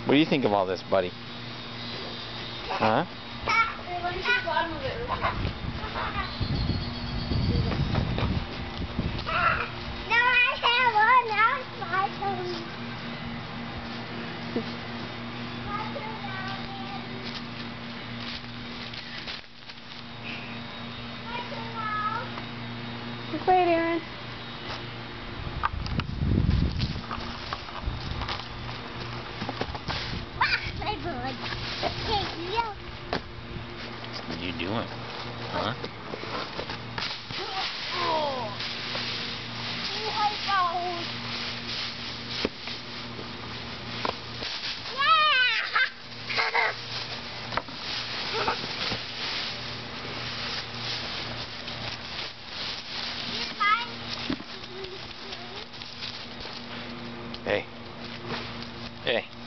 What do you think of all this, buddy? Huh? Let me see the bottom of it real quick. Now I have one. Now it's my turn. Just wait, Aaron. My bird. Okay, yeah. What are you doing? Huh? Hey. Hey.